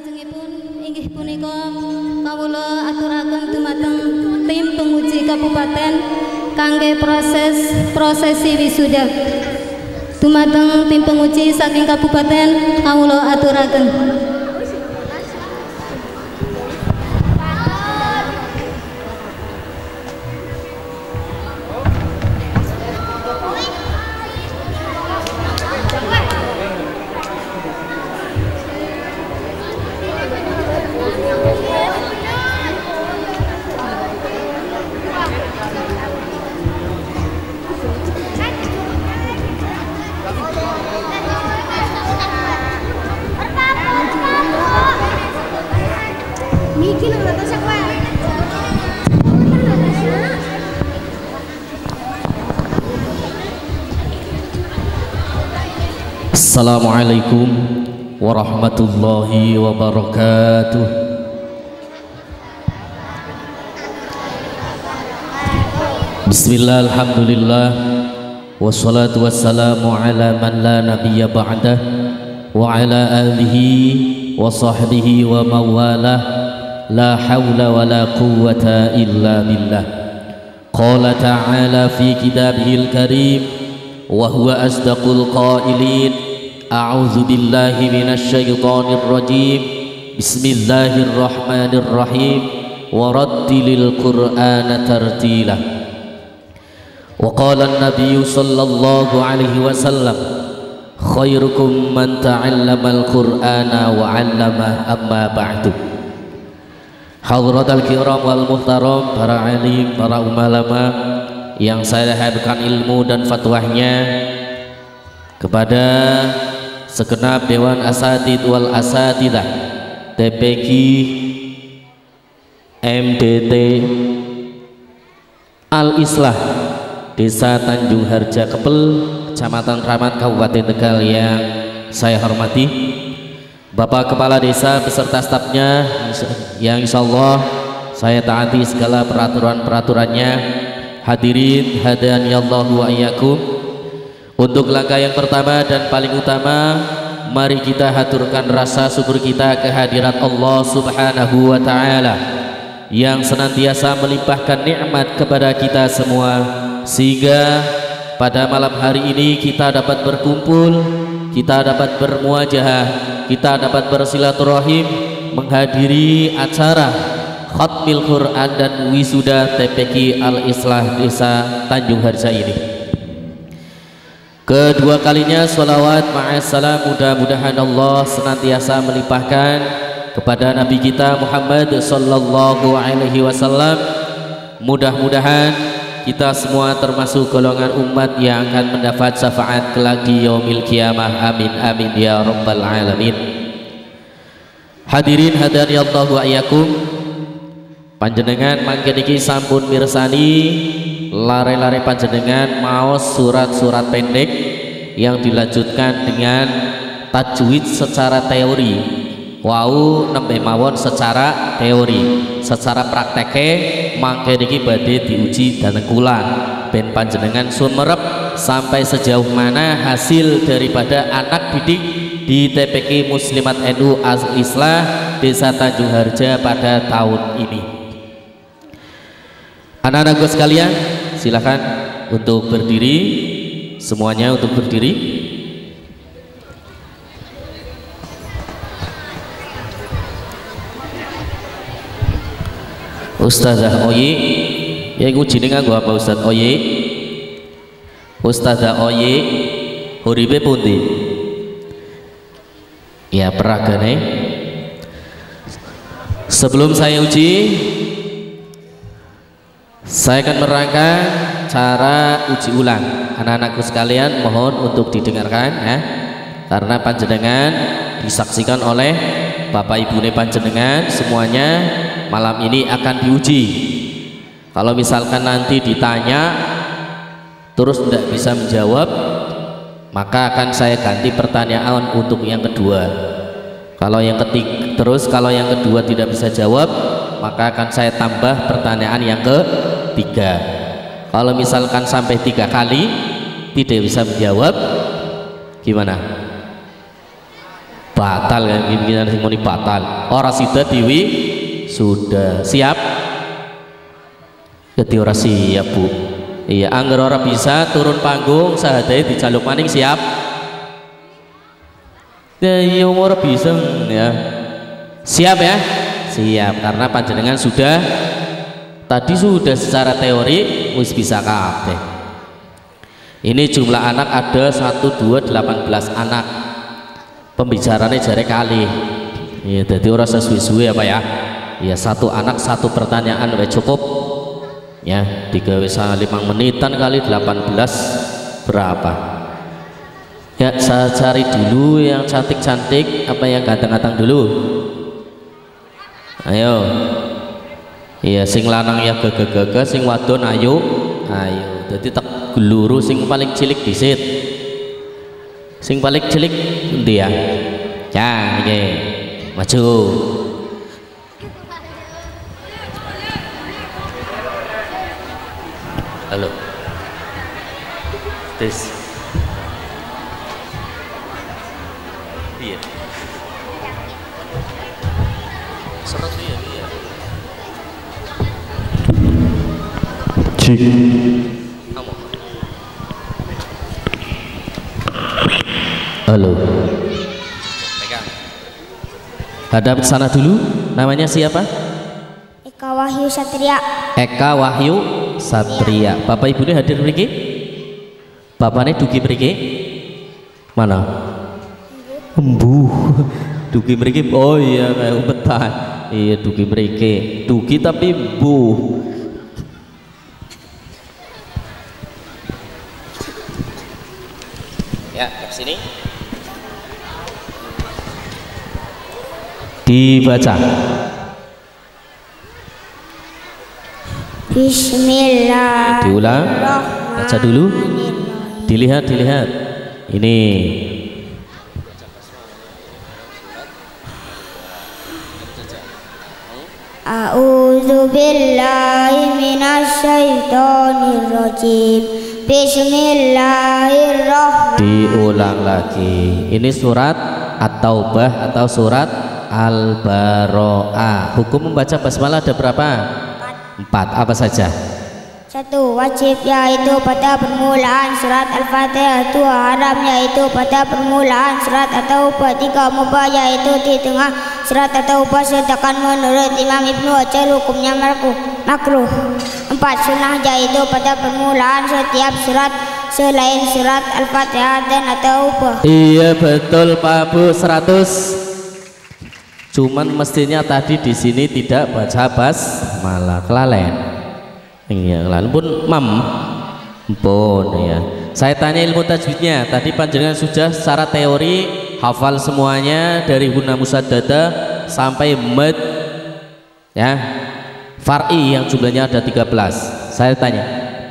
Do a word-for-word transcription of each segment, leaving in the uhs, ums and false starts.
salajengipun inggih punika kawula aturaken dumateng tim penguji kabupaten kangge proses prosesi wisuda. Dumateng tim penguji saking kabupaten kawula aturaken. Assalamualaikum warahmatullahi wabarakatuh. Bismillah, alhamdulillah, wassalatu wassalamu ala man la nabiyya ba'dah wa ala alihi wa sahbihi wa mawalah, la hawla wa la quwwata illa billah. Qala ta'ala fi kitabihil karim wa huwa asdaqul qailin. A'udzu billahi minasy syaithanir rajim. Bismillahirrahmanirrahim. Wa rattilil Qur'ana tartila. Wa qala an-nabiy sallallahu alaihi wasallam, khairukum man ta'allamal Qur'ana wa 'allama, amma ba'du. Hadratal kiram wal muhtaram, para alim, para ulama yang saya hadirkan ilmu dan fatwahnya, kepada segenap Dewan Asatid wal Asatidah T P Q M D T Al-Islah Desa Tanjung Harja Kepel, Kecamatan Kramat, Kabupaten Tegal yang saya hormati, Bapak Kepala Desa beserta stafnya yang insya Allah saya taati segala peraturan-peraturannya. Hadirin hadaniyallahu wa iyyakum. Untuk langkah yang pertama dan paling utama, mari kita haturkan rasa syukur kita kehadirat Allah Subhanahu wa Ta'ala yang senantiasa melimpahkan nikmat kepada kita semua, sehingga pada malam hari ini kita dapat berkumpul, kita dapat bermuajahah, kita dapat bersilaturahim menghadiri acara Khatmil Quran dan wisuda T P Q Al-Islah Desa Tanjung Harja ini. Kedua kalinya sholawat ma'assalam, mudah-mudahan Allah senantiasa melimpahkan kepada Nabi kita Muhammad sallallahu alaihi wasallam. Mudah-mudahan kita semua termasuk golongan umat yang akan mendapat syafaat kelak di yaumil qiyamah. Amin amin ya rabbal alamin. Hadirin hadaniyallahu wa iyyakum. Panjenengan mangke niki sampun mirsani lare-lare panjenengan maos surat-surat pendek yang dilanjutkan dengan tajwid secara teori. Wau nembe mawon secara teori, secara prakteke mangke niki badhe diuji dan kula ben panjenengan sumerep sampai sejauh mana hasil daripada anak didik di T P Q Muslimat N U Al-Islah Desa Tanjung Harja pada tahun ini. Anak-anakku sekalian, silakan untuk berdiri, semuanya untuk berdiri. Ustazah Oyi, ya iku jeneng nganggo apa Ustaz Oyi? Ustazah Oyi, uripe pundi? Ya peragane. Sebelum saya uji, saya akan merangkai cara uji ulang. Anak-anakku sekalian mohon untuk didengarkan ya, karena panjenengan disaksikan oleh Bapak Ibu panjenengan semuanya malam ini akan diuji. Kalau misalkan nanti ditanya terus tidak bisa menjawab, maka akan saya ganti pertanyaan untuk yang kedua. Kalau yang ketiga terus kalau yang kedua tidak bisa jawab, maka akan saya tambah pertanyaan yang ketiga. Kalau misalkan sampai tiga kali tidak bisa menjawab, gimana? batal kan pimpinan sing muni batal ora sida diwi sudah siap jadi ora siap Bu. Iya angger ora bisa turun panggung sahadae dijaluk maning siap ya iya ora bisa ya siap ya siap karena panjenengan sudah tadi sudah secara teori wis bisa kabeh. Ini jumlah anak ada satu, dua, delapan belas anak pembicaranya jare kali ya jadi orang sesuai-suai apa ya ya satu anak satu pertanyaan we cukup ya tiga lima menitan kali delapan belas berapa ya saya cari dulu yang cantik-cantik apa yang ganteng-ganteng dulu ayo iya sing lanang ya gagah-gagah sing wadon ayo ayo jadi tak geluru sing paling cilik disit sing paling cilik endi ya ya nggih maju halo tes iya seret iya iya cik halo pegang hadap sana dulu namanya siapa Eka Wahyu Satria Eka Wahyu Satria bapak ibunya hadir mriki bapaknya dugi mriki mana embu dugi mriki oh iya kayak umpetan iya dugi mriki dugi tapi bu ya ke sini dibaca Bismillah diulang baca dulu dilihat dilihat ini A'udzu billahi minasy syaithanir rajim Bismillahirrahmanirrahim diulang lagi ini surat At-Taubah atau surat Al-Baro'ah hukum membaca basmalah ada berapa? Empat apa saja? Satu wajib yaitu pada permulaan surat Al-Fatihah. Dua haram yaitu pada permulaan surat At-Taubah. Tiga mubah yaitu di tengah surat At-Taubah sedangkan menurut Imam Ibnu Hajar hukumnya makruh. Empat sunnah yaitu pada permulaan setiap surat selain surat Al-Fatihah dan At-Taubah. Iya betul Pak Bu seratus. Cuman mestinya tadi di sini tidak baca bas malah kelalen. Iya kelalen pun mam pun ya. Saya tanya ilmu tajwidnya. Tadi panjenengan sudah secara teori hafal semuanya dari guna musaddada sampai mad ya. Far'i yang jumlahnya ada tiga belas. Saya tanya.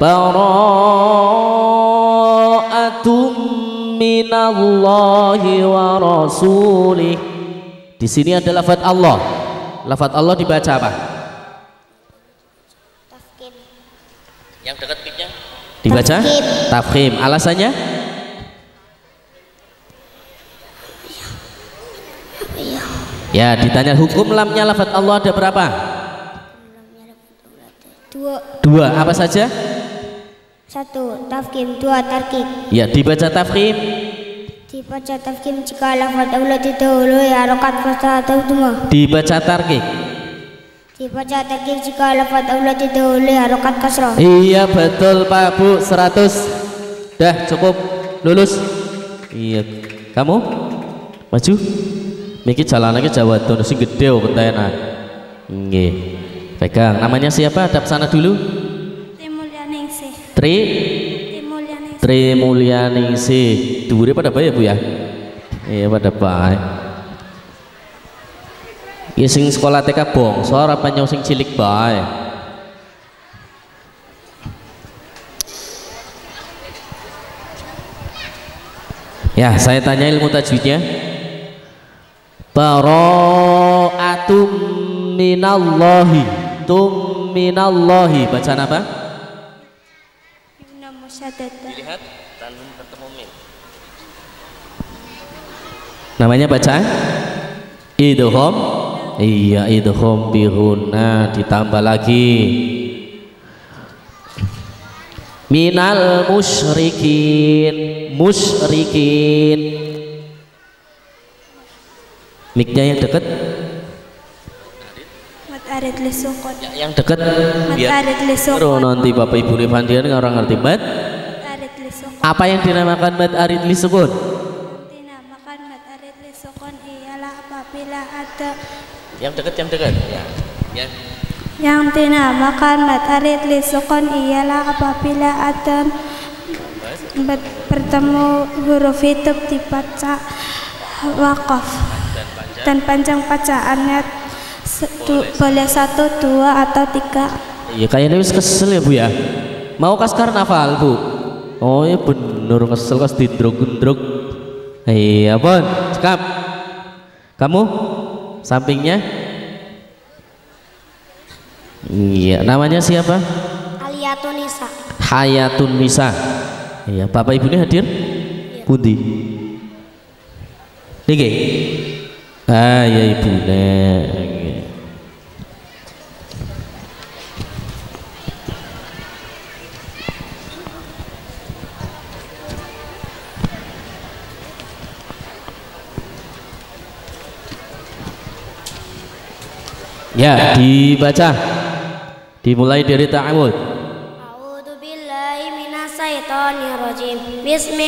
Bara'atum minallahi wa rasulih. Di sini ada lafaz Allah. Lafaz Allah dibaca apa? Tafkim. Yang dekat piknya dibaca tafkhim. Alasannya? Ya, ditanya hukum lamnya lafaz Allah ada berapa? Dua. Dua. Apa saja? Satu tafkim, dua tarkib. Ya, dibaca tafkhim. Dibaca tafkim jika lafaz Allah didahului harokat fathah atau dhamma. Dibaca tarkib. Dibaca tarkib jika lafaz Allah didahului harokat kasrah. Iya betul Pak Bu seratus. Dah cukup lulus. Iya. Kamu maju. Niki jalanannya Jawa Don sing gede kok tenan. Nggih. Pegang. Namanya siapa? Hadap sana dulu. Tri Mulyaningsih. Tri Tri Mulyaningsih. Tri Mulyaningsih. Dhuwure pada bae ya Bu ya? Iya pada bae. Ya sing sekolah T K bongso apa nyong sing cilik bae. Ya, saya tanya ilmu tajwidnya. Bara'atum minallahi. Tum minallahi. Bacaan apa? Yuna Musyaddadah. Dilihat tanun bertemu min. Namanya baca idgham. Iya, idgham bi ghunna, ditambah lagi minal musyrikin. Musyrikin, miknya yang dekat, Mat arid lisukun. ya, yang dekat Mat biar arid lisukun. baru nanti Bapak Ibu Levandian orang ngerti. Mat Mat arid lisukun. apa yang dinamakan mat arid lisukun? Dinamakan mat arid lisukun ialah apabila ada Yang dekat, yang dekat. Ya. Ya. yang dinamakan mat arid lisukun ialah apabila ada ber- bertemu huruf hidup dibaca wakaf dan panjang bacaannya setu, boleh satu, dua atau tiga. Iya, kayaknya wis kesel ya Bu ya. Mau kas karnaval Bu. Oh ya bener kesel, kas didrog-drog. Iya Bon, cekap. Kamu sampingnya? Iya, namanya siapa? Aliyatun Nisa. Hayatun Nisa. Iya, Bapak Ibunya hadir? Pundi? Niki. Ah ya Ibunya. Ya, dibaca. Dimulai dari ta'awud. A'udzu billahi minasyaitonir rajim.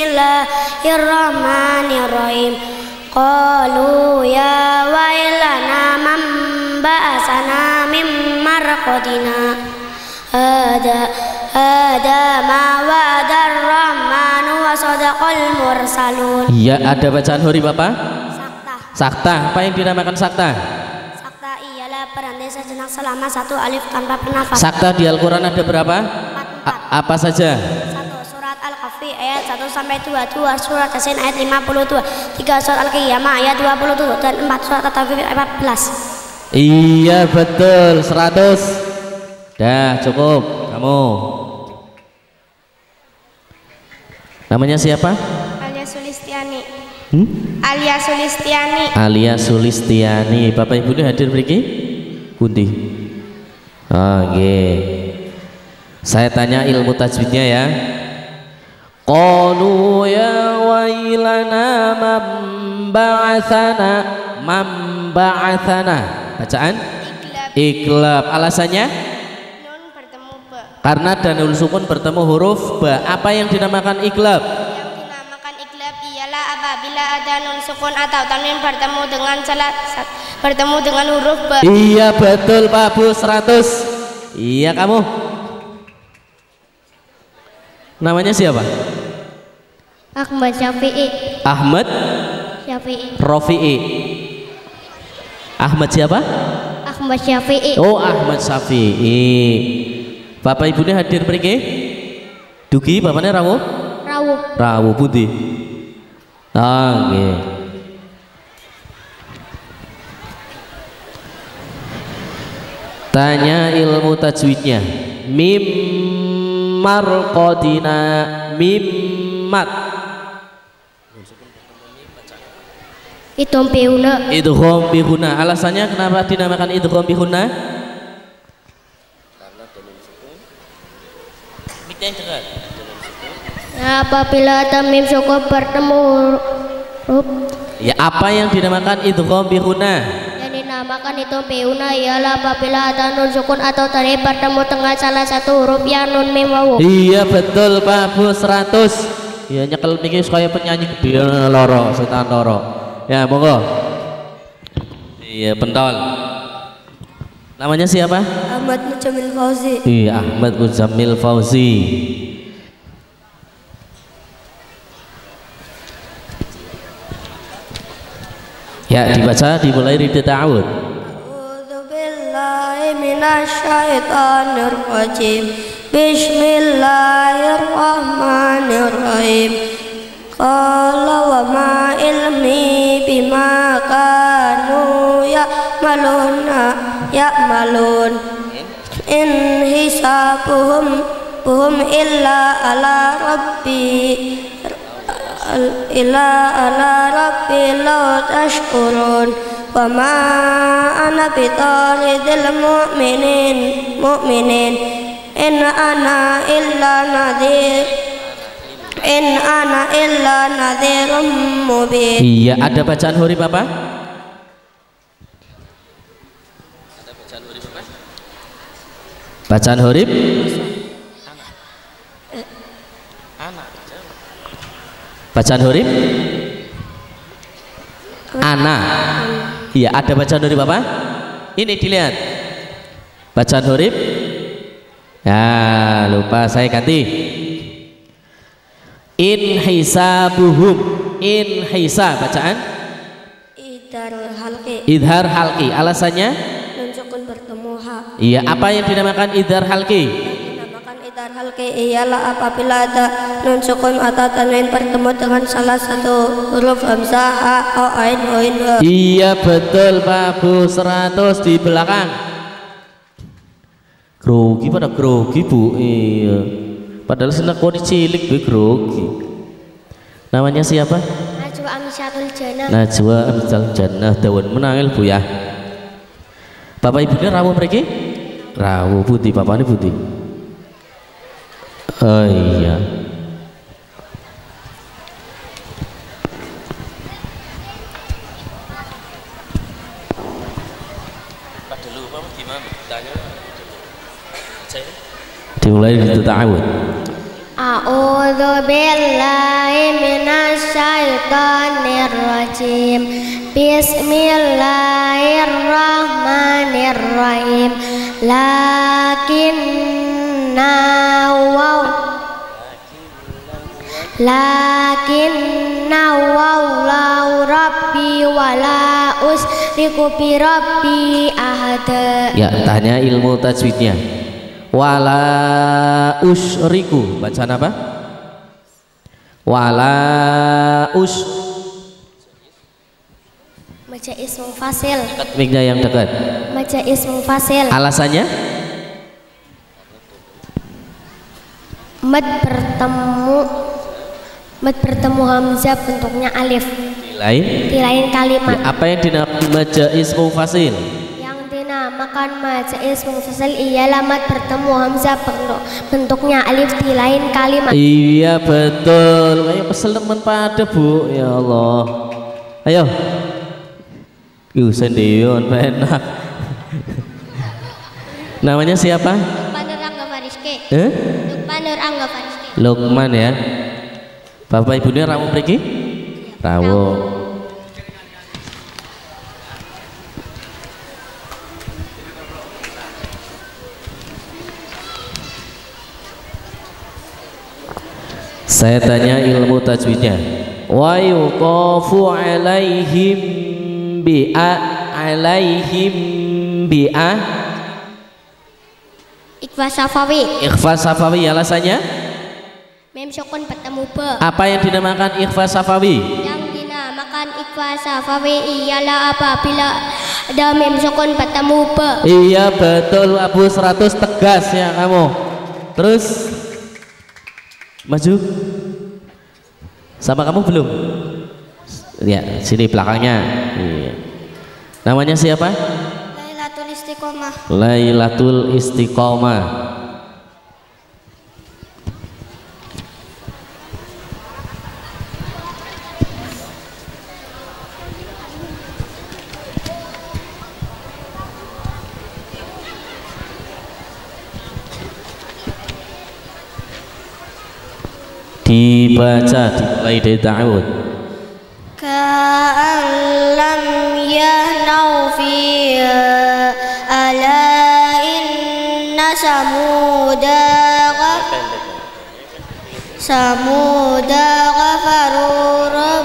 Bismillahirrahmanirrahim. Qalu ya wailana man ba'asana min marqadina. Ada ada ma wa'adar rahmanu wa sadaqal mursalun. Iya, ada bacaan huri Bapak? Sakta. Sakta, apa yang dinamakan sakta? Sakta ialah berhenti sejenak selama satu alif tanpa bernafas. Sakta di Al-Quran ada berapa? Empat, empat. A- apa saja? Satu surat Al-Kahfi ayat satu sampai dua, dua surat Yasin ayat lima puluh dua, tiga surat Al-Qiyamah ayat dua puluh tujuh dan empat surat At-Taufik ayat empat belas. Iya betul, seratus. Dah cukup. Kamu namanya siapa? Alia Sulistiani. Hmm? Alia Sulistiani. Alia Sulistiani. Bapak Ibu ini hadir mriki? Pundi? Oh, nggih. Saya tanya ilmu tajwidnya ya. Qalu ya wailana man ba'atsana man ba'atsana. Bacaan? Iklab. Alasannya? Nun bertemu ba. Karena danul sukun bertemu huruf ba. Apa yang dinamakan iklab? Yang dinamakan iklab ialah apabila ada nun sukun atau tanwin bertemu dengan salah sat- bertemu dengan huruf ba. Iya betul Pak Bu, seratus. Iya kamu. Namanya siapa? Ahmad Syafi'i. Ahmad Syafi'i. Rofi'i. Ahmad siapa? Ahmad Syafi'i. Oh Ahmad Syafi'i. Bapak Ibunya hadir mriki? Dugi bapaknya rawuh? Rawuh. Rawuh putih. Ah nggih. Tanya ilmu tajwidnya. Mim marqadina mimmat. Idgham bihuna. Idgham bihuna. Alasannya kenapa dinamakan idgham bihuna? Karena danul sukun. Miknya yang dekat. Nah, apabila ada mim sukun bertemu huruf Ya, apa yang dinamakan idgham bihuna? yang dinamakan idgham bihuna ialah apabila ada nun sukun atau tanwin bertemu dengan salah satu huruf yang nun mim wawu. Iya betul Pak Bu, seratus. Ya nyekel niki supaya penyanyi gede loro, setan loro. Ya monggo. Iya pentol. Namanya siapa? Ahmad Mujamil Fauzi. Iya Ahmad Muzamil Fauzi. Ya dibaca, dimulai dari ta'awud. A'udzu billahi minasyaitonir rajim. Bismillahirrahmanirrahim. Qala wa ma ilmi bima kanu ya'maluna ya'malun. In hisabuhum buhum illa ala rabbi ila ala rabbi law tashkurun wa ma ana bitaridil mu'minin mu'minin in ana illa nadhir in ana illa nadhirum mubin. Iya, ada bacaan huruf apa? Ada bacaan huruf apa? Bacaan huruf? Bacaan huruf? Ana. Iya, ada bacaan huruf apa? Ini dilihat. Bacaan huruf? Ya, lupa saya ganti. In hisabuhum. In hisa bacaan? Idhar halqi. Idhar halqi. Alasannya? Nun sukun bertemu ha. Iya, apa yang dinamakan idhar halqi? Dinamakan idhar halqi ialah apabila ada nun sukun atau tanwin bertemu dengan salah satu huruf hamzah, ha, o, ain, oin, wa. Iya betul Pak Bu, seratus di belakang. Grogi pada grogi Bu. Iya. Padahal selekoni cilik be grogi. Namanya siapa? Najwa Amisatul Jannah. Najwa Amisatul Jannah. Daun menangil Bu ya. Bapak ibunya rawuh mriki? Rawuh putih, bapaknya putih. Oh iya. Dimulai dari ta'awud. A'udzu billahi minasy syaithanir rajim. Bismillahirrahmanirrahim. Lakinna waw Lakinna wallahu rabbi wala usriku bi rabbi ahada. Ya, tanya ilmu tajwidnya. Wala usriku bacaan apa? Wala us Baca ismu fasil. Miknya yang dekat. Baca ismu fasil. Alasannya? Mad bertemu Mad bertemu hamzah bentuknya alif. Di lain? Di lain kalimat. Ya, apa yang dinamakan baca ismu fasil? Makan maca ismu fasil ialah mad bertemu hamzah bentuknya alif di lain kalimat. Iya betul. Ayo kesel teman pada Bu. Ya Allah. Ayo. Yuk sendion enak. Namanya siapa? Lukman Nur Angga Fariske. Eh? Lukman Nur Angga Fariske. Lukman ya. Bapak ibunya rawuh mriki? Rawuh. Saya tanya ilmu tajwidnya. Wa yuqafu alaihim bi'a alaihim bi'a Ikhfa Safawi. Ikhfa Safawi alasannya? Mem sukun bertemu ba. Apa yang dinamakan ikhfa Safawi? Yang dinamakan ikhfa Safawi ialah apabila ada mem sukun bertemu ba. Iya betul Abu, seratus tegas ya kamu. Terus maju. Sama kamu belum? Ya, sini belakangnya. Iya. Namanya siapa? Lailatul Istiqomah. Lailatul Istiqomah. Dibaca, dimulai dari ta'awud. Ka'an lam yahnau fiha ala inna samuda samuda kafaru rabb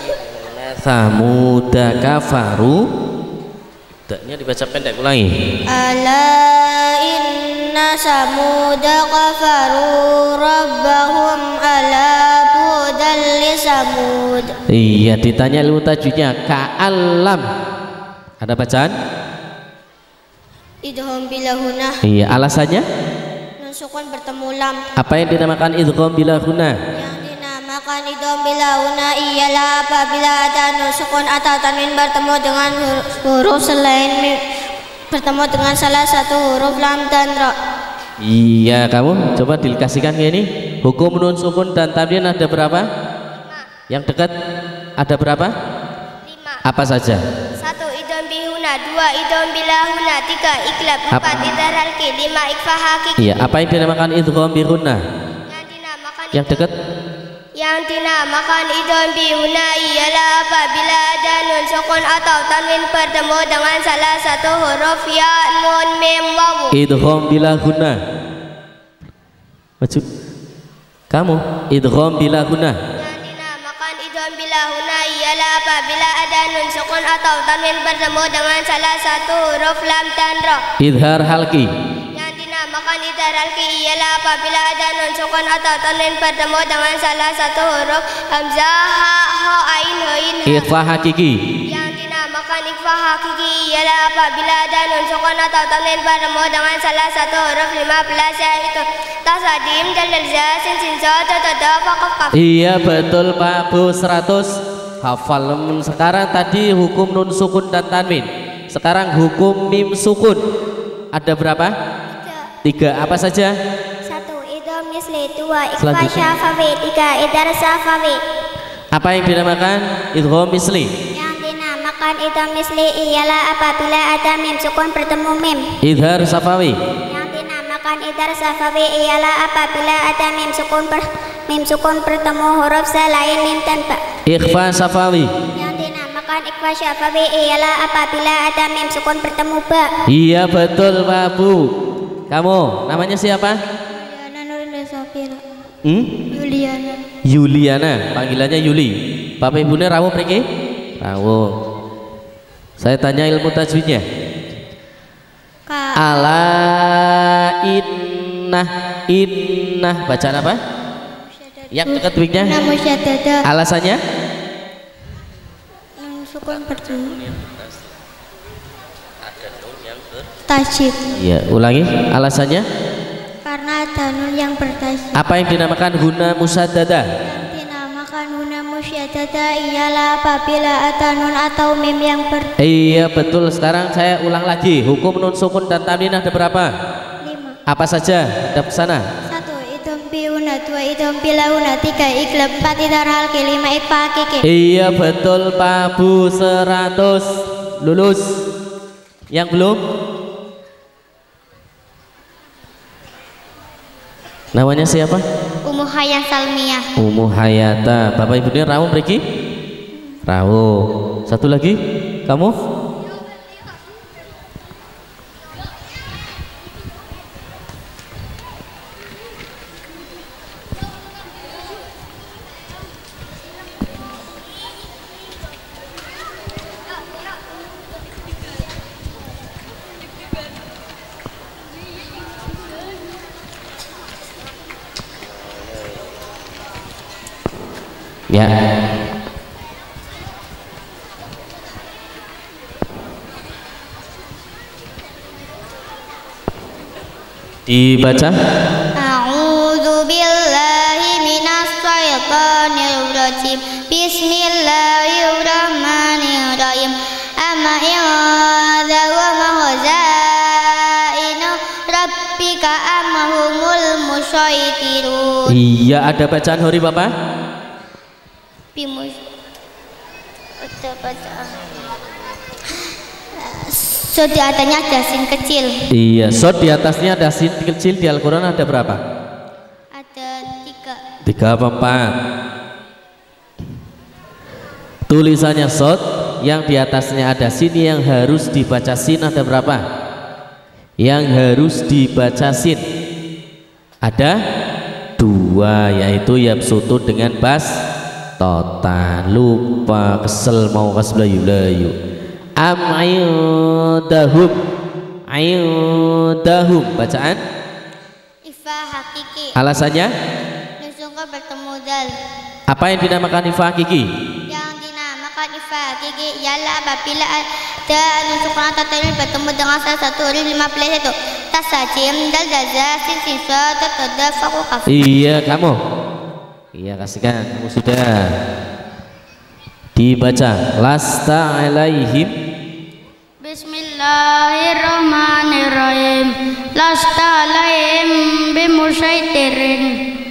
Samuda kafaru. Daknya dibaca pendek ulangi. ala inna samuda kafaru rabbahum ala budal li samud. Iya, ditanya ilmu tajwidnya. Ka'alam. Ada bacaan? Idham bilahuna. Iya, alasannya? Nun sukun bertemu lam. Apa yang dinamakan idgham bila ghunna? Yang dinamakan dinamakan idgham bila huna ialah apabila ada nun sukun atau tanwin bertemu dengan huruf selain mim, bertemu dengan salah satu huruf lam dan ra. Iya, kamu coba dikasihkan ini hukum nun sukun dan tanwin ada berapa? Yang dekat ada berapa? Lima. Apa saja? Satu idgham bihuna, dua idgham bila huna, tiga iklab, empat idgham halqi, lima ikhfa hakiki. Iya, apa yang dinamakan idgham bihuna? Yang dinamakan Yang dekat? Yang dinamakan idgham bihuna ialah apabila ada nun sukun atau tanwin bertemu dengan salah satu huruf ya, nun, mim, wawu. Idgham bila huna. Maju. Kamu idgham bila huna. Yang dinamakan idgham bila huna ialah apabila ada nun sukun atau tanwin bertemu dengan salah satu huruf lam dan ra. Idhar halqi. Yang dinamakan idhar halqi ialah apabila ada nun sukun atau tanwin bertemu dengan salah satu huruf hamzah, ha, ho, ain, hoin, ha. Ikhfa hakiki. Yang dinamakan ikhfa hakiki ialah apabila ada nun sukun atau tanwin bertemu dengan salah satu huruf lima belas yaitu tasadim, dal, dal, za, sin, sin, za, ta, ta, da, fa, qaf, qaf. Iya betul Pak Bu, seratus hafal. Sekarang tadi hukum nun sukun dan tanwin, sekarang hukum mim sukun ada berapa? Tiga. Apa saja? Satu idgham misli, dua ikhfa Selanjutnya. syafawi, tiga idgham safawi. Apa yang dinamakan idgham misli? Yang dinamakan idgham misli ialah apabila ada mim sukun bertemu mim. Idhar safawi. Yang dinamakan idgham safawi ialah apabila ada mim sukun ber, mim sukun bertemu huruf selain mim dan ba. Ikhfa safawi. Yang dinamakan ikhfa syafawi ialah apabila ada mim sukun bertemu ba. Iya betul Pak Bu. Kamu namanya siapa? Yuliana Nurul Safira. Hmm? Yuliana. Yuliana, panggilannya Yuli. Bapak ibunya rawuh mriki? Rawuh. Saya tanya ilmu tajwidnya. Ka Ala innah innah, bacaan apa? Yang dekat wiknya. Namu syaddada. Alasannya? Nun sukun bertemu. Tasyid. Iya, ulangi. Alasannya? Karena ada nun yang bertasyid. Apa yang dinamakan guna musaddada? Yang dinamakan huna musyaddada ialah apabila ada nun atau mim yang ber Iya betul. Sekarang saya ulang lagi. Hukum nun sukun dan tanwin ada berapa? lima. Apa saja? Ada sana. Satu idgham bihuna, dua idgham bilahuna, tiga iklab, empat idgham halqi, lima ikhfa hakiki. Iya betul Pak Bu, seratus. Lulus. Yang belum? Namanya siapa? Ummu Hayah Salmiyah. Ummu Hayata. Bapak ibunya rawuh mriki? Rawuh. Satu lagi? Kamu? Ya. Dibaca. A'udzu billahi minas syaitonir rajim. Bismillahirrahmanirrahim. Amma inda wa mahazainu rabbika amhumul musyaitirun. Iya, ada bacaan hori Bapak? Bimus. Ada bacaan. So di atasnya ada sin kecil. Iya, shot di atasnya ada sin kecil. Di Al-Quran ada berapa? Ada tiga. Tiga apa empat? Tulisannya shot, yang di atasnya ada sin, yang harus dibaca sin ada berapa? Yang harus dibaca sin ada dua, yaitu yabsutu dengan bas tota. Lupa, kesel mau kasblayu-layu. Am ayudahum, ayudahum, bacaan Ifa hakiki. alasannya Nusungka bertemu dal. apa yang dinamakan ifa hakiki? Yang dinamakan ifa hakiki ialah apabila ada nusukun atau tanwin bertemu dengan salah satu huruf lima belas itu tasajim, dal, daza, sin, sin, sa, ta, ta, da, fa, ku, kaf. Iya, kamu Iya, kasihkan. Kamu sudah dibaca. Lasta alaihim. Bismillahirrahmanirrahim. Lasta alaihim bimusyaitirin.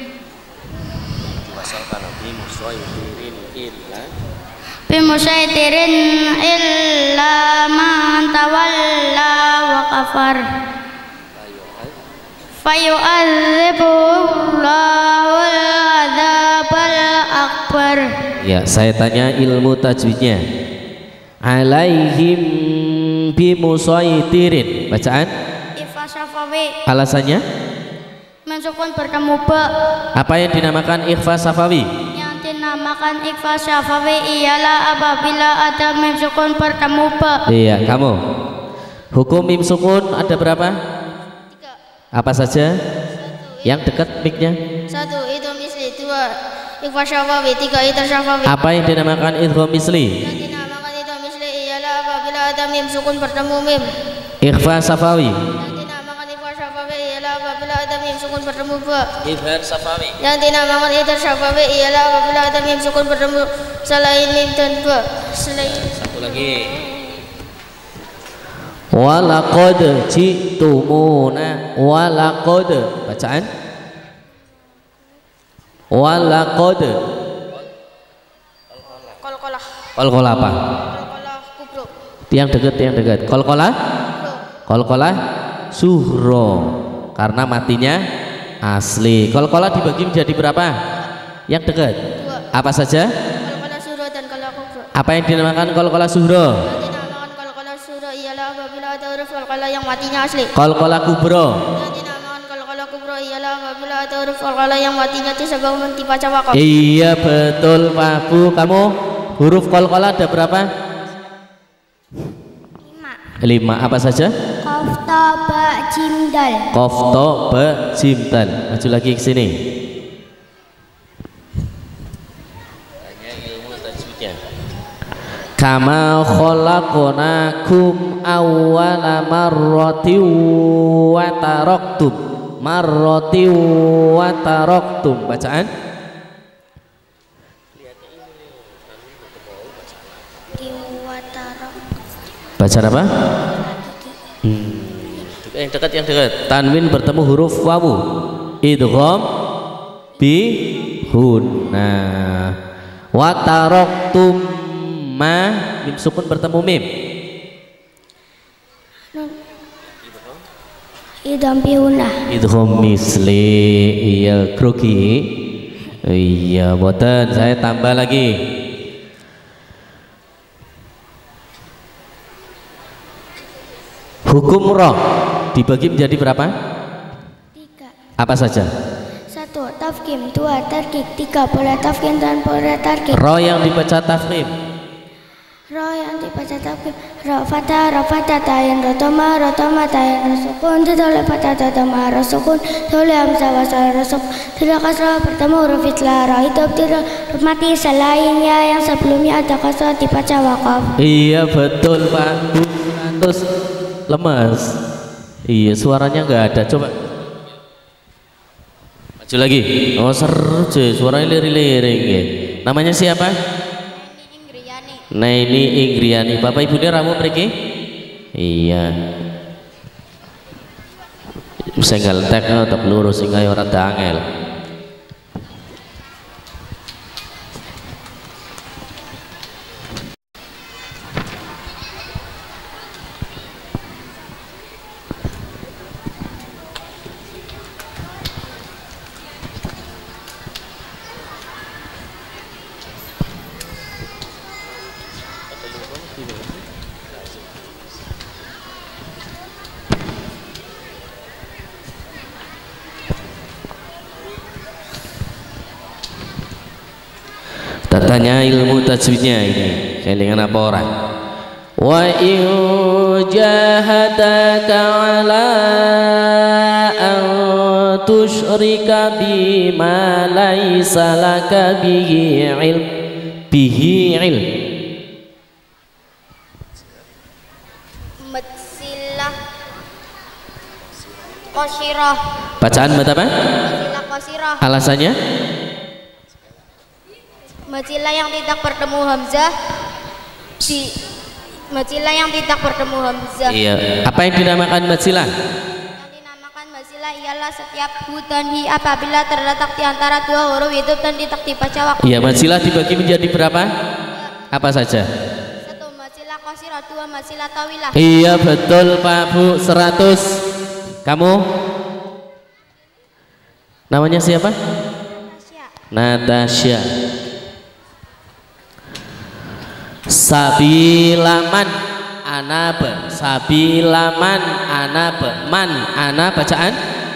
Bimusyaitirin illa man tawalla wa kafar. Fayu'adzibullahu adzabal akbar. Ya, saya tanya ilmu tajwidnya. Alaihim bimusaitirin. Bacaan? Ikhfa syafawi. Alasannya? Mensukun bertemu ba. Apa yang dinamakan ikhfa safawi? Yang dinamakan ikhfa syafawi ialah apabila ada mim sukun bertemu ba. Iya, kamu. Hukum mim sukun ada berapa? Tiga. Apa saja? Satu, Yang dekat mic-nya. Satu itu misli, dua ikhfa syafawi, tiga itu syafawi. Apa yang dinamakan idgham misli? Yang dinamakan itu misli ialah apabila ada mim sukun bertemu mim. Ikhfa safawi. Yang dinamakan ikhfa syafawi ialah apabila ada mim sukun bertemu ba. Idgham safawi. Yang dinamakan idgham syafawi ialah apabila ada mim sukun bertemu selain mim dan ba. Selain Satu lagi. Walaqad ji'tumuna. Walaqad. Bacaan? Walaqad. kol-kolah. Qalqalah apa? Kol-kolah kubro. Yang dekat, yang dekat. Qalqalah? Qalqalah suhro. Karena matinya asli. Qalqalah dibagi menjadi berapa? Yang dekat. Dua. Apa saja? Kol-kolah suro dan kolah kubro. Apa yang dinamakan qalqalah suhro? Yang dinamakan kol-kolah suro ialah apabila ada huruf kol-kolah yang matinya asli. Qalqalah kubro. Yang dinamakan kol-kolah kubro ialah apabila ada huruf kol-kolah yang matinya itu sebelum dibaca wakaf. Iya betul Pak Bu. Kamu huruf qalqalah ada berapa? Lima. Lima. Apa saja? Qaf ta ba jim dal. Qaf ta ba jim dal. Maju lagi ke sini. Tanya ilmu tajwidnya. Kama khalaqnakum awwala marratin wa taraktum. Marratin wa taraktum. Bacaan? Bacaan apa? Hmm. Yang dekat, yang dekat. Tanwin bertemu huruf wawu. Idgham bi hunna. Wa taraktum ma mim sukun bertemu mim. Idam biuna. Idgham misli. Iya grogi. Iya boten, saya tambah lagi. Hukum roh dibagi menjadi berapa? Tiga. Apa saja? Satu tafkim, dua tarkik, tiga pola tafkim dan pola tarkik. Roh yang dibaca tafkhim. Roh yang dibaca tafkim. Roh fatah, roh fatah, tayin, roh toma, roh toma, tayin, roh sukun, toleh fatah, roh toma, roh sukun, toleh hamzah, wasal, roh sukun, tidak kasrah, bertemu huruf itlah, roh hidup, tidak mati selainnya yang sebelumnya ada kasrah dibaca wakaf. Iya betul Pak Bu. Terus lemas. Iya suaranya nggak ada. Coba maju lagi. Oh seru cuy, suaranya lirik-lirik ya. Namanya siapa? Naini Inggriani. Bapak ibunya ramu mriki? Iya. Senggal tek tetep lurus sehingga ora dangel. Tanya ilmu tajwidnya ini kelingan apa orang? Wa in jahadaka ala an tusyrika bima laisa laka bihi ilm bihi ilm. Matsilah qasirah. Bacaan betapa? Matsilah qasirah. Alasannya? Matsilah yang tidak bertemu hamzah di matsilah yang tidak bertemu hamzah. Iya. Apa yang dinamakan matsilah? Yang dinamakan matsilah ialah setiap hu dan hi apabila terletak di antara dua huruf itu dan tidak dibaca waktu. Iya, matsilah dibagi menjadi berapa? Apa saja? Satu matsilah qasirah, dua matsilah tawilah. Iya betul Pak Bu, seratus. Kamu? Namanya siapa? Natasha. Sabilaman anaba, sabilaman anaba, man ana bacaan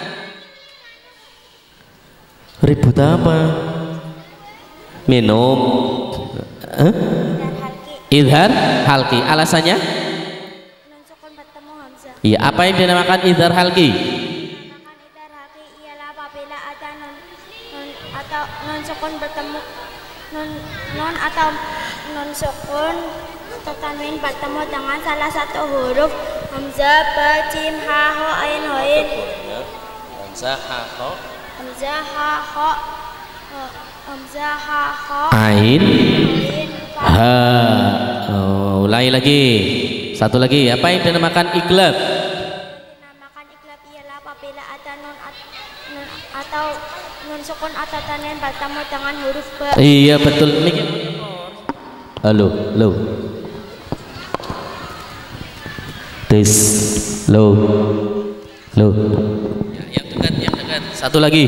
ribut apa? Minum. Huh? Idhar halki. Alasannya? Nun sukun bertemu hamzah. Iya, apa yang dinamakan idhar halki? Dinamakan idhar halki ialah apabila ada nun, nun atau nun sukun bertemu nun nun atau nun sukun atau tanwin bertemu dengan salah satu huruf hamzah, ba, jim, ha, ho, ain, hoin. Hamzah ha ho. Hamzah, ha, ho, hamzah, ha, ho, Ain ain, fa. ha. Oh, ulangi lagi. Satu lagi. Apa yang dinamakan iklab? Dinamakan iklab ialah apabila ada nun, at, nun atau nun sukun atau tanwin bertemu dengan huruf ba. Iya betul. Halo, halo. Tes, halo, halo. Yang dekat, yang dekat. Satu lagi.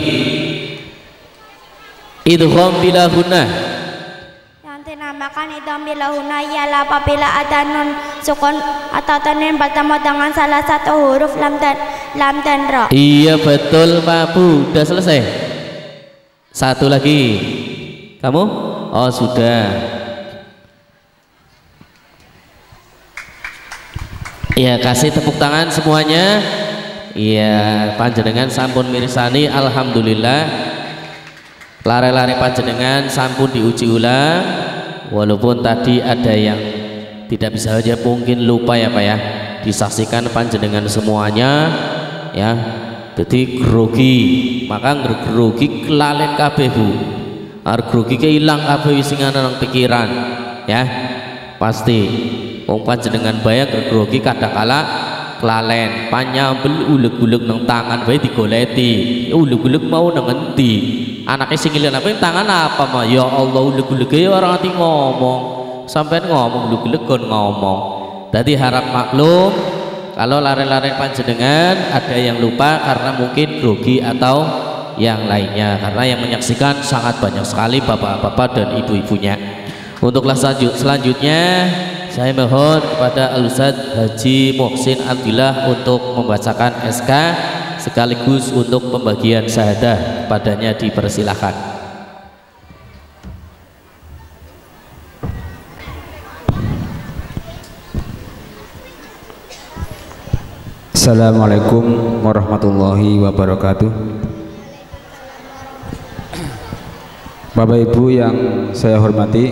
Idgham bila gunnah. Yang dinamakan idgham bila gunnah ialah apabila ada nun sukun atau tanwin bertemu dengan salah satu huruf lam dan lam dan ra. Iya betul Pak Bu. Udah selesai. Satu lagi. Kamu? Oh sudah. Iya, kasih tepuk tangan semuanya. Iya, panjenengan sampun mirsani, alhamdulillah. Lare-lare panjenengan sampun diuji ulang. Walaupun tadi ada yang tidak bisa aja mungkin lupa ya Pak ya. Disaksikan panjenengan semuanya ya. Jadi grogi, maka grogi kelalen kabeh Bu. Ar grogi ke ilang kabeh sing ana nang pikiran ya. Pasti wong panjenengan bayang grogi kadangkala kelalen panyambel uleg-uleg nang tangan wae digoleti. Uleg-uleg mau nang endi? Anake sing ilang apa tangan apa mah? Ya Allah uleg-ulege ora ngerti ngomong. Sampeyan ngomong uleg-uleg kon ngomong. Dadi harap maklum kalau lare-lare panjenengan ada yang lupa karena mungkin grogi atau yang lainnya, karena yang menyaksikan sangat banyak sekali bapak-bapak dan ibu-ibunya. Untuklah selanjutnya saya mohon kepada Al-Ustadz Haji Muhsin Abdillah untuk membacakan S K sekaligus untuk pembagian syahadah, padanya dipersilahkan. Assalamualaikum warahmatullahi wabarakatuh. Bapak Ibu yang saya hormati,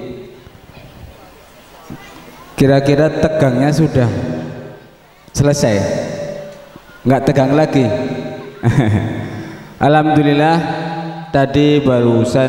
kira-kira tegangnya sudah selesai? Nggak tegang lagi? Alhamdulillah, tadi barusan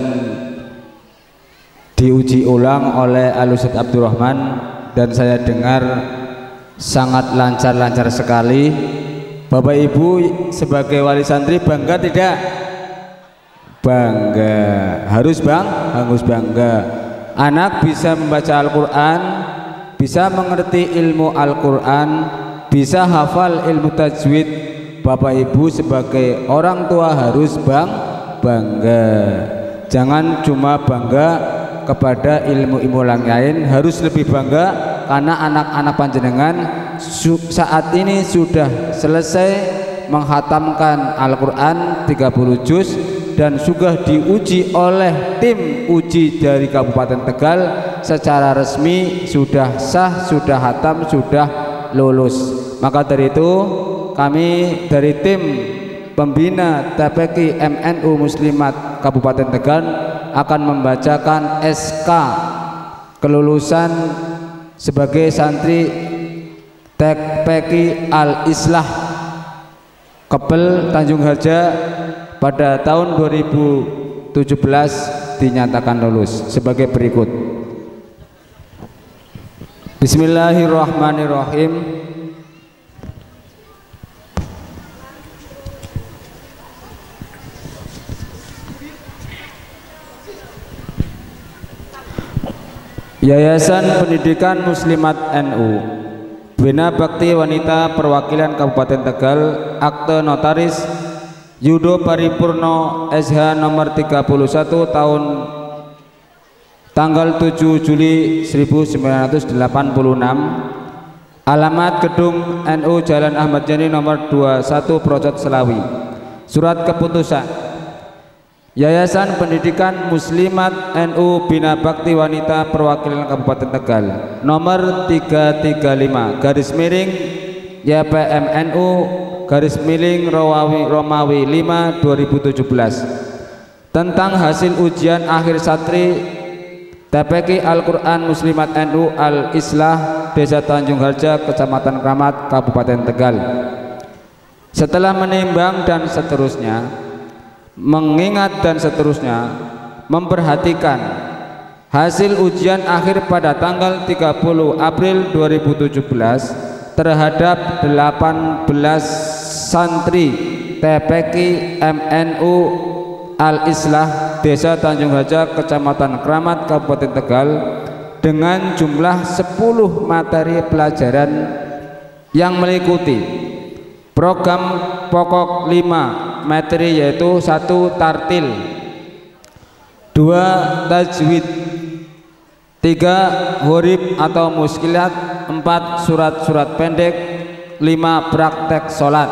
diuji ulang oleh Al-Ustadz Abdurrahman dan saya dengar sangat lancar-lancar sekali. Bapak Ibu sebagai wali santri bangga tidak? Bangga, harus bang, harus bangga. Anak bisa membaca Al-Quran, bisa mengerti ilmu Al-Quran, bisa hafal ilmu tajwid. Bapak Ibu sebagai orang tua harus bang, bangga. Jangan cuma bangga kepada ilmu-ilmu lain, harus lebih bangga karena anak-anak panjenengan saat ini sudah selesai menghatamkan Al-Quran tiga puluh juz dan sudah diuji oleh tim uji dari Kabupaten Tegal secara resmi, sudah sah, sudah hatam, sudah lulus. Maka dari itu kami dari tim pembina T P Q M N U Muslimat Kabupaten Tegal akan membacakan S K kelulusan sebagai santri T P Q Al-Islah Kepel Tanjung Harja pada tahun dua ribu tujuh belas dinyatakan lulus sebagai berikut. Bismillahirrahmanirrahim. Yayasan Pendidikan Muslimat N U Bina Bakti Wanita Perwakilan Kabupaten Tegal, akte notaris Yudo Paripurno S H nomor tiga puluh satu tahun tanggal tujuh Juli seribu sembilan ratus delapan puluh enam, alamat Gedung N U Jalan Ahmad Yani nomor dua puluh satu Projot Selawi. Surat keputusan Yayasan Pendidikan Muslimat N U Bina Bakti Wanita Perwakilan Kabupaten Tegal nomor tiga tiga lima garis miring Y P M N U garis miring Romawi, Romawi lima dua ribu tujuh belas tentang hasil ujian akhir santri T P Q Al-Quran Muslimat N U Al-Islah Desa Tanjung Harja Kecamatan Kramat Kabupaten Tegal. Setelah menimbang dan seterusnya, mengingat dan seterusnya, memperhatikan hasil ujian akhir pada tanggal tiga puluh April dua ribu tujuh belas terhadap delapan belas santri T P Q M N U Al-Islah Desa Tanjung Harja Kecamatan Kramat Kabupaten Tegal dengan jumlah sepuluh materi pelajaran yang meliputi program pokok lima materi, yaitu satu tartil, dua tajwid, tiga huruf atau muskilat, empat surat-surat pendek, lima praktek sholat.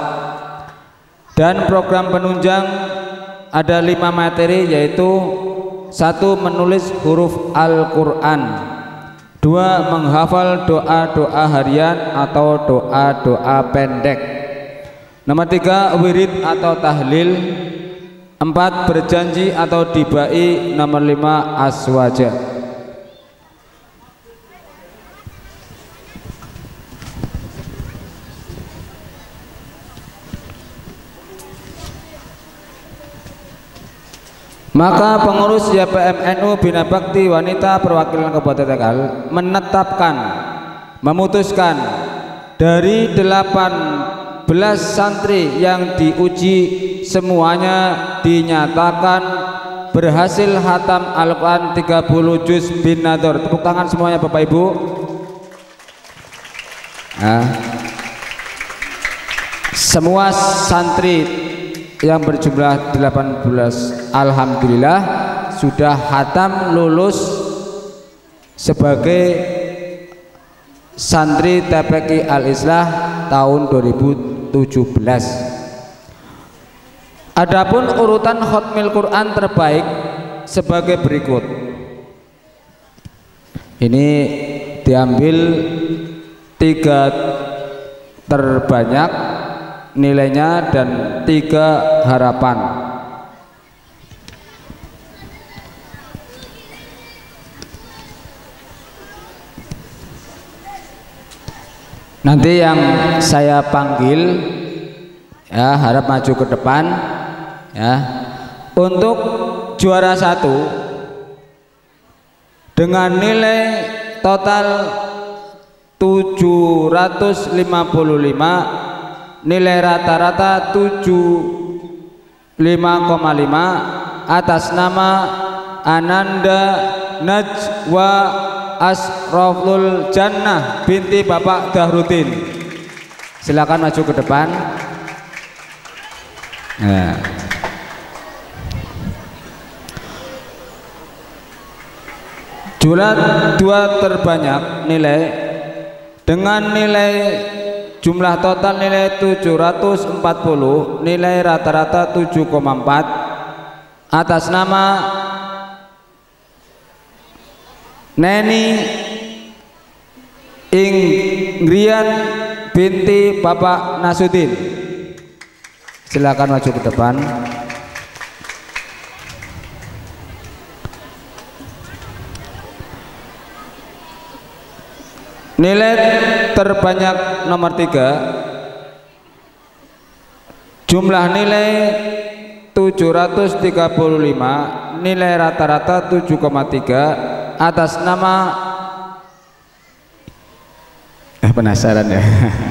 Dan program penunjang ada lima materi, yaitu satu menulis huruf Al-Quran, dua menghafal doa-doa harian atau doa-doa pendek, nomor tiga wirid atau tahlil, empat berjanji atau dibai, nomor lima aswaja. Maka pengurus Y P M N U Bina Bakti Wanita Perwakilan Kabupaten Tegal menetapkan, memutuskan dari delapan belas santri yang diuji semuanya dinyatakan berhasil hatam Al-Quran tiga puluh juz bin Nador. Tepuk tangan semuanya Bapak Ibu. Nah, semua santri yang berjumlah delapan belas alhamdulillah sudah hatam lulus sebagai santri T P Q Al-Islah tahun dua ribu tujuh belas. Adapun urutan khotmil Quran terbaik sebagai berikut. Ini diambil tiga terbanyak nilainya dan tiga harapan. Nanti yang saya panggil ya harap maju ke depan ya. Untuk juara satu dengan nilai total tujuh ratus lima puluh lima, nilai rata-rata tujuh puluh lima koma lima, atas nama Ananda Najwa Asroful Jannah binti Bapak Dahrudin. Silakan maju ke depan. Nah. Jumlah dua terbanyak nilai dengan nilai jumlah total nilai tujuh ratus empat puluh, nilai rata-rata tujuh koma empat, atas nama Neni Ingrian binti Bapak Nasudin. Silakan maju ke depan. Nilai terbanyak nomor tiga, jumlah nilai tujuh ratus tiga puluh lima, nilai rata-rata tujuh koma tiga atas nama eh, penasaran ya.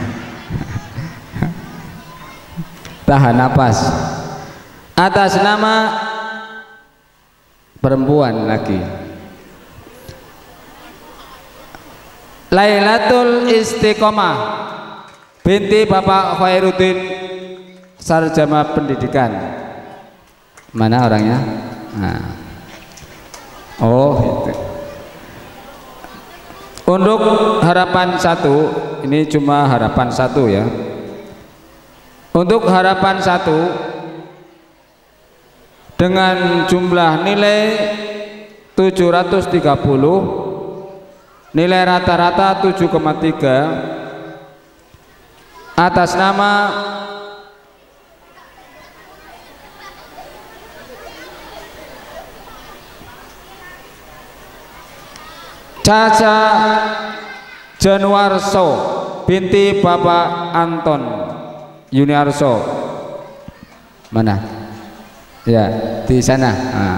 Tahan napas. Atas nama perempuan lagi, Lailatul Istiqomah binti Bapak Khairuddin, sarjana pendidikan. Mana orangnya? Nah. Oh itu. Untuk harapan satu, ini cuma harapan satu ya. Untuk harapan satu dengan jumlah nilai tujuh ratus tiga puluh, nilai rata-rata tujuh koma tiga, atas nama Caca Januarso binti Bapak Anton Yuniarso. Mana? Ya, di sana. Nah.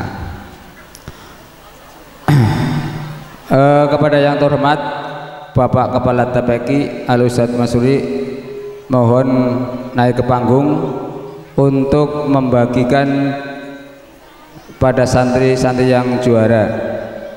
e, kepada yang terhormat Bapak Kepala T P Q I Al-Ustadz Masuri, mohon naik ke panggung untuk membagikan pada santri-santri yang juara.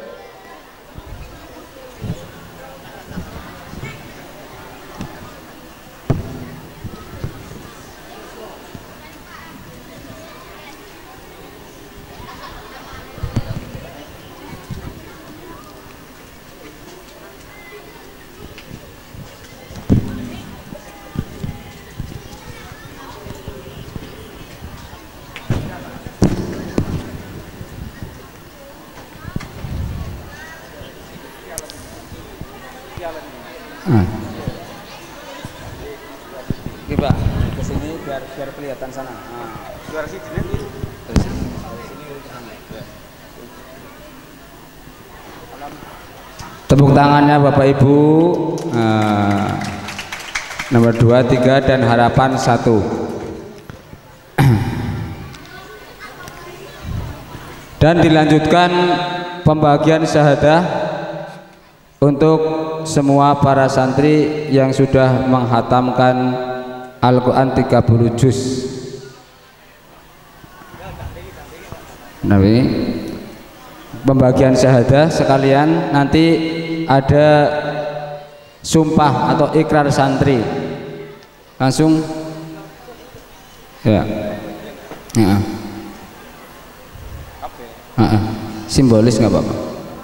Ah. Coba ke sini biar biar kelihatan sana. Ah. Biar sini nih. Dari sini. Dari sini ke sana. Ya. Tepuk tangannya Bapak Ibu. Ah. Nomor dua, tiga dan harapan satu. Dan dilanjutkan pembagian syahadah untuk semua para santri yang sudah menghatamkan Al-Quran tiga puluh juz. Nabi, pembagian syahadah sekalian nanti ada sumpah atau ikrar santri. Langsung ya. Ya. Ya. Simbolis nggak apa-apa.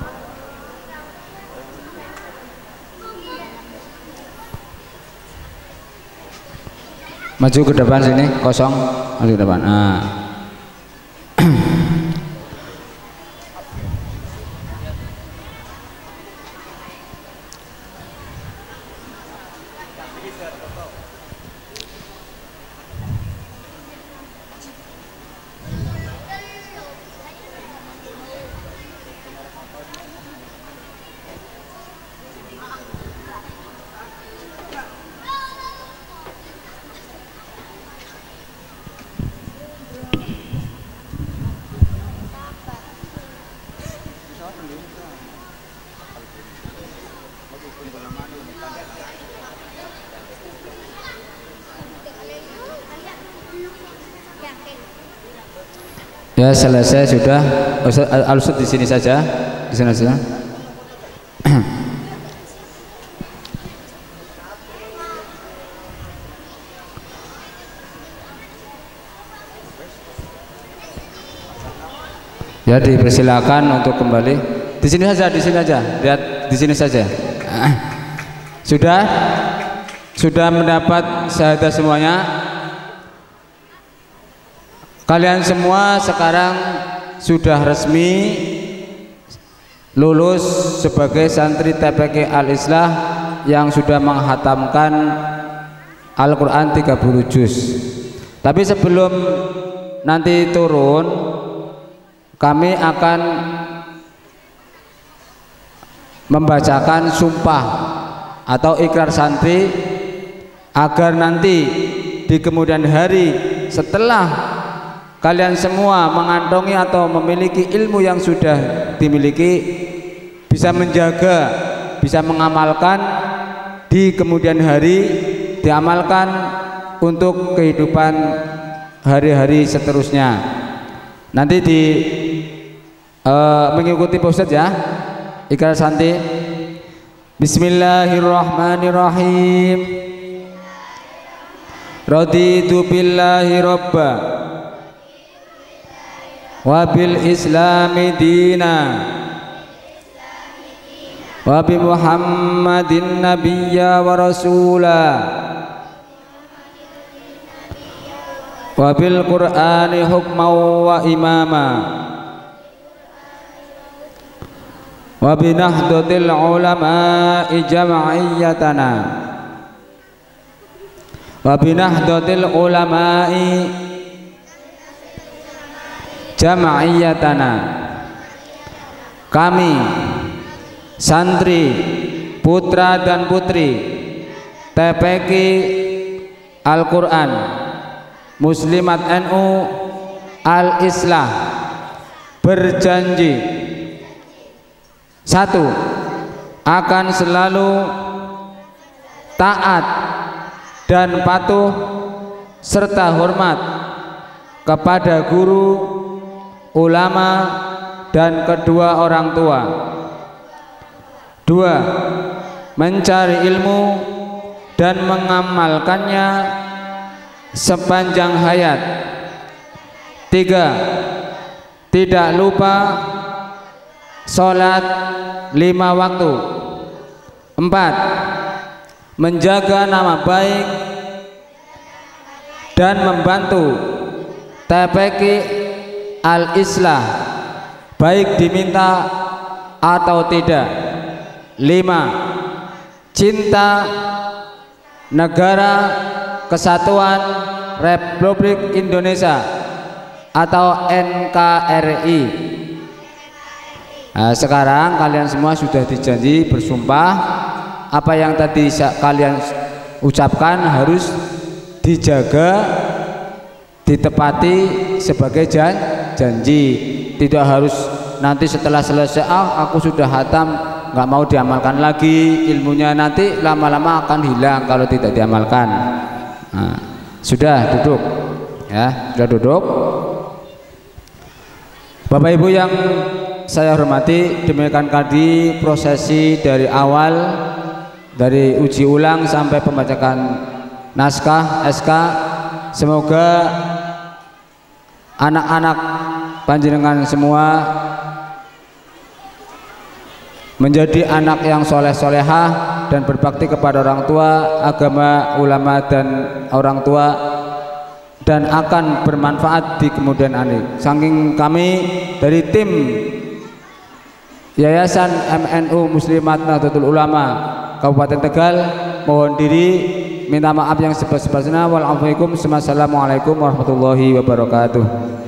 Maju ke depan sini, kosong, maju ke depan. Ah. Ya, selesai sudah. Al-Ustadz di sini saja, di sana saja. Ya, dipersilakan untuk kembali. Di sini saja, di sini saja. Lihat di sini saja. Sudah? Sudah mendapat syahadah semuanya? Kalian semua sekarang sudah resmi lulus sebagai santri T P Q I Al-Islah yang sudah menghatamkan Al-Quran tiga puluh juz. Tapi sebelum nanti turun, kami akan membacakan sumpah atau ikrar santri agar nanti di kemudian hari setelah kalian semua mengantongi atau memiliki ilmu yang sudah dimiliki, bisa menjaga, bisa mengamalkan di kemudian hari, diamalkan untuk kehidupan hari-hari seterusnya. Nanti di uh, mengikuti Pak Ustadz ya. Ikrar santi. Bismillahirrahmanirrahim. Raditu billahi robba wa bil islami dina wa bi Muhammadin nabiyya wa rasula wa bil Qur'ani hukman wa imama wa bi nahdlatil ulama'i jam'iyyatana wa bi nahdlatil ulama'i jam'iyyatana. Kami santri, putra dan putri T P Q Al-Quran Muslimat N U Al-Islah berjanji, satu, akan selalu taat dan patuh serta hormat kepada guru, ulama, dan kedua orang tua. Dua, mencari ilmu dan mengamalkannya sepanjang hayat. Tiga, tidak lupa sholat lima waktu. Empat, menjaga nama baik dan membantu T P Q Al-Islah baik diminta atau tidak. Lima, cinta negara kesatuan Republik Indonesia atau N K R I. Nah, sekarang kalian semua sudah dijanji bersumpah, apa yang tadi kalian ucapkan harus dijaga, ditepati sebagai jan janji. Tidak harus nanti setelah selesai, ah aku sudah hatam, nggak mau diamalkan lagi, ilmunya nanti lama-lama akan hilang kalau tidak diamalkan. Nah, sudah duduk ya, sudah duduk. Bapak Ibu yang saya hormati, demikian tadi prosesi dari awal, dari uji ulang sampai pembacaan naskah S K. Semoga anak-anak panjenengan semua menjadi anak yang soleh-solehah dan berbakti kepada orang tua, agama, ulama, dan orang tua, dan akan bermanfaat di kemudian hari. Saking kami dari tim Yayasan M N U Muslimat Nahdlatul Ulama Kabupaten Tegal mohon diri, minta maaf yang sebesar-besarnya. Wassalamualaikum warahmatullahi wabarakatuh.